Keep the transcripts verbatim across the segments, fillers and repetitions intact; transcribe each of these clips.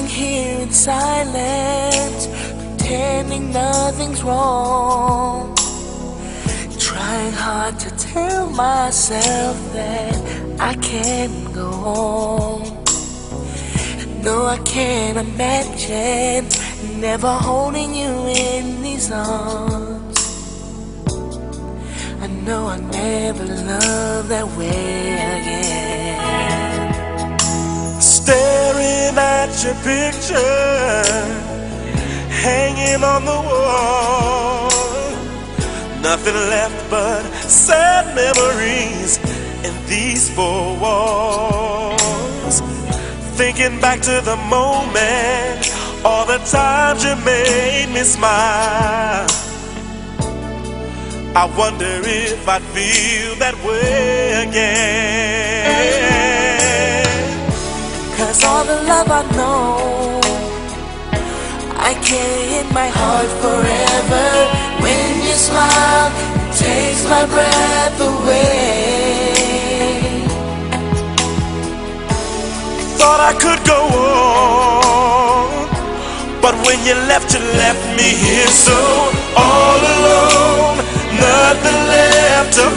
here in silence, pretending nothing's wrong, trying hard to tell myself that I can go on. No, I can't imagine never holding you in these arms. I know I never loved that way again. Staring at your picture hanging on the wall, nothing left but sad memories in these four walls. Thinking back to the moment, all the times you made me smile, I wonder if I'd feel that way again. Cause all the love I know, I carry in my heart forever. When you smile, it takes my breath away. Thought I could go on, but when you left, you left me here so all alone, nothing left to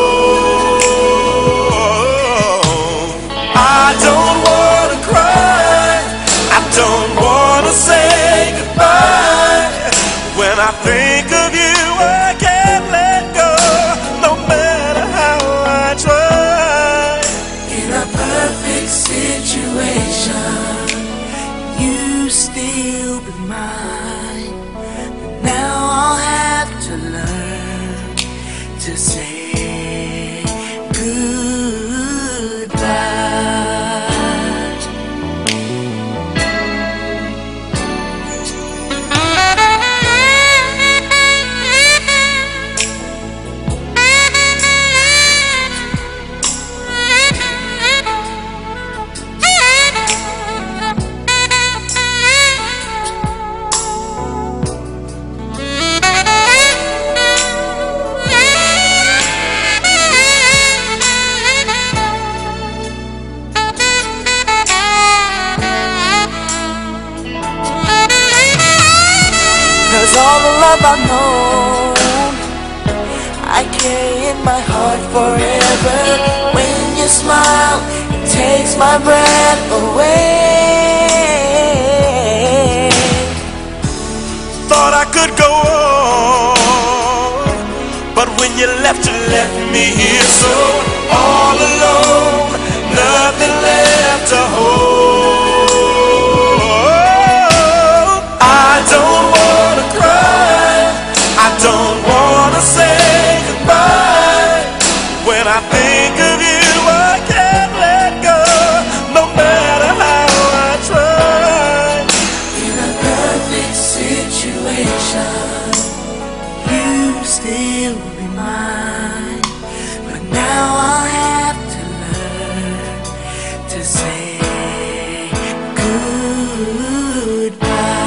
hold. I don't wanna cry, I don't wanna say goodbye. When I think of you, I can't let go, no matter how I try. In a perfect situation, you still be mine. But now I'll have to learn to say goodbye. Cause all the love I know, I carry in my heart forever. When you smile, it takes my breath away. Thought I could go on, but when you left, you left me here so all alone, nothing left to hold. I don't wanna cry, I don't wanna say goodbye. When I think of you, I can't let go, no matter how I try. In a perfect situation, you still be mine. But now I'll have to learn to say goodbye.